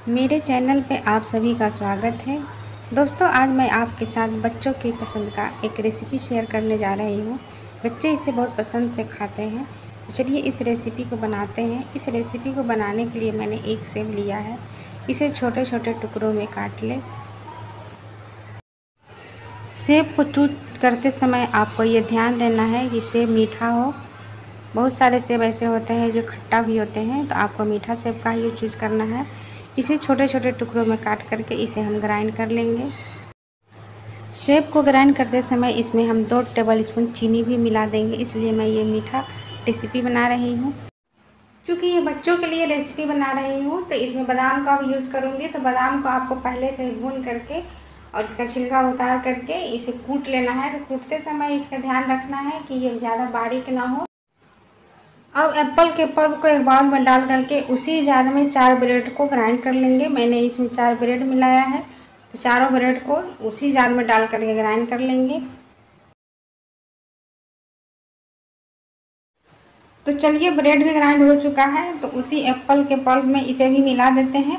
मेरे चैनल पे आप सभी का स्वागत है। दोस्तों, आज मैं आपके साथ बच्चों की पसंद का एक रेसिपी शेयर करने जा रही हूँ। बच्चे इसे बहुत पसंद से खाते हैं, तो चलिए इस रेसिपी को बनाते हैं। इस रेसिपी को बनाने के लिए मैंने एक सेब लिया है। इसे छोटे छोटे टुकड़ों में काट लें। सेब को चूज करते समय आपको ये ध्यान देना है कि सेब मीठा हो। बहुत सारे सेब ऐसे होते हैं जो खट्टा भी होते हैं, तो आपको मीठा सेब का ही चूज़ करना है। इसे छोटे छोटे टुकड़ों में काट करके इसे हम ग्राइंड कर लेंगे। सेब को ग्राइंड करते समय इसमें हम 2 टेबल स्पून चीनी भी मिला देंगे, इसलिए मैं ये मीठा रेसिपी बना रही हूँ। क्योंकि ये बच्चों के लिए रेसिपी बना रही हूँ, तो इसमें बादाम का भी यूज़ करूँगी। तो बादाम को आपको पहले से ही भून करके और इसका छिलका उतार करके इसे कूट लेना है। तो कूटते समय इसका ध्यान रखना है कि ये ज़्यादा बारीक ना हो। अब एप्पल के पल्प को एक बाउल में डाल करके उसी जार में 4 ब्रेड को ग्राइंड कर लेंगे। मैंने इसमें 4 ब्रेड मिलाया है, तो चारों ब्रेड को उसी जार में डाल करके ग्राइंड कर लेंगे। तो चलिए, ब्रेड भी ग्राइंड हो चुका है, तो उसी एप्पल के पल्प में इसे भी मिला देते हैं।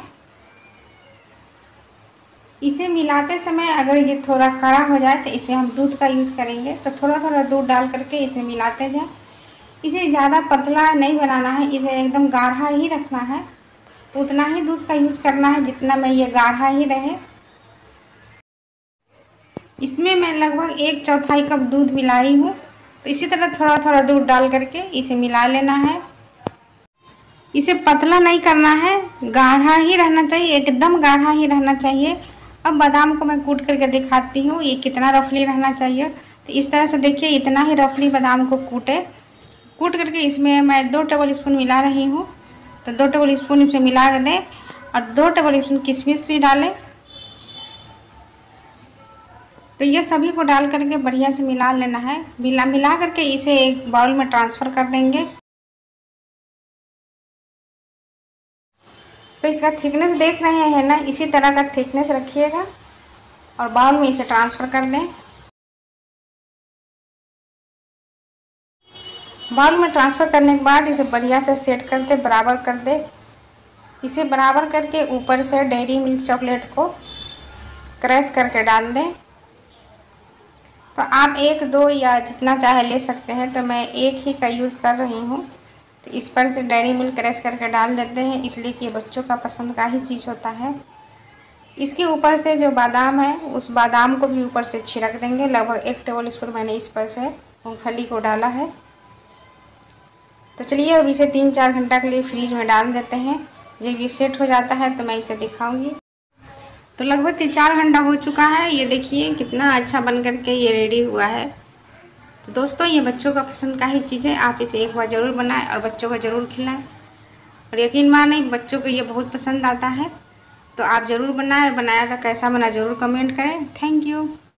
इसे मिलाते समय अगर ये थोड़ा कड़ा हो जाए तो इसमें हम दूध का यूज़ करेंगे। तो थोड़ा थोड़ा दूध डाल करके इसमें मिलाते जाएं। इसे ज़्यादा पतला नहीं बनाना है, इसे एकदम गाढ़ा ही रखना है। उतना ही दूध का यूज़ करना है जितना में ये गाढ़ा ही रहे। इसमें मैं लगभग 1/4 कप दूध मिलाई हूँ। तो इसी तरह थोड़ा थोड़ा दूध डाल करके इसे मिला लेना है। इसे पतला नहीं करना है, गाढ़ा ही रहना चाहिए, एकदम गाढ़ा ही रहना चाहिए। अब बादाम को मैं कूट करके दिखाती हूँ ये कितना रफली रहना चाहिए। तो इस तरह से देखिए, इतना ही रफली बादाम को कूट करके इसमें मैं 2 टेबल स्पून मिला रही हूँ। तो 2 टेबल स्पून इसमें मिला दें और 2 टेबल स्पून किशमिश भी डालें। तो ये सभी को डाल करके बढ़िया से मिला लेना है। मिला करके इसे एक बाउल में ट्रांसफ़र कर देंगे। तो इसका थिकनेस देख रहे हैं ना, इसी तरह का थिकनेस रखिएगा और बाउल में इसे ट्रांसफ़र कर दें। बाउल में ट्रांसफ़र करने के बाद इसे बढ़िया से सेट कर दे, बराबर कर दे। इसे बराबर करके ऊपर से डेयरी मिल्क चॉकलेट को क्रश करके डाल दें। तो आप 1-2 या जितना चाहे ले सकते हैं, तो मैं एक ही का यूज़ कर रही हूँ। तो इस पर से डेयरी मिल्क क्रश करके डाल देते हैं, इसलिए कि ये बच्चों का पसंद का ही चीज़ होता है। इसके ऊपर से जो बादाम है उस बादाम को भी ऊपर से छिड़क देंगे। लगभग 1 टेबल स्पून मैंने इस पर से मूँगफली को डाला है। तो चलिए, अब इसे 3-4 घंटा के लिए फ्रीज में डाल देते हैं। जब ये सेट हो जाता है तो मैं इसे दिखाऊंगी। तो लगभग 3-4 घंटा हो चुका है। ये देखिए कितना अच्छा बन करके ये रेडी हुआ है। तो दोस्तों, ये बच्चों का पसंद का ही चीज़ है। आप इसे एक बार ज़रूर बनाएं और बच्चों को ज़रूर खिलाएं। और यकीन माने, बच्चों को ये बहुत पसंद आता है। तो आप ज़रूर बनाएं और बनाया था कैसा बना ज़रूर कमेंट करें। Thank you.